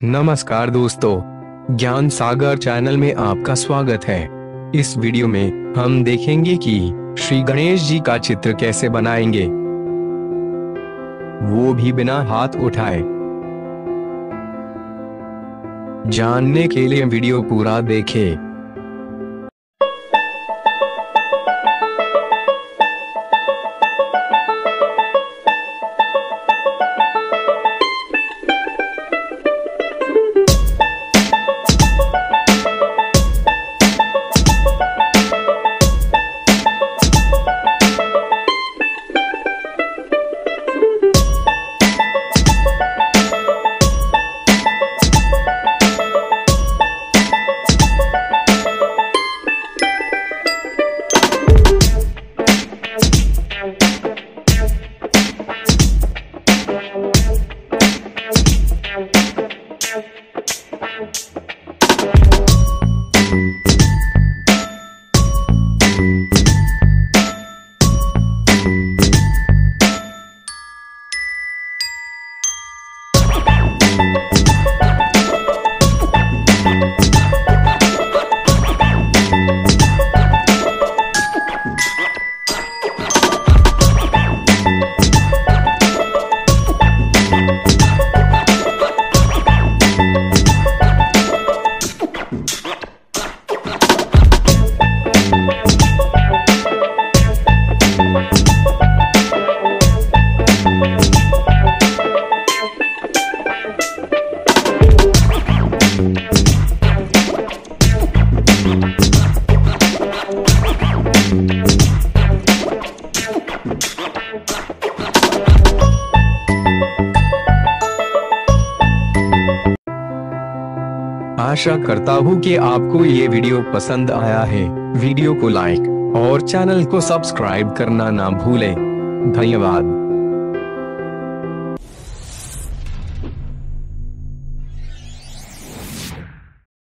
नमस्कार दोस्तों, ज्ञान सागर चैनल में आपका स्वागत है। इस वीडियो में हम देखेंगे कि श्री गणेश जी का चित्र कैसे बनाएंगे, वो भी बिना हाथ उठाए। जानने के लिए वीडियो पूरा देखें। आशा करता हूँ कि आपको ये वीडियो पसंद आया है। वीडियो को लाइक और चैनल को सब्सक्राइब करना ना भूलें। धन्यवाद।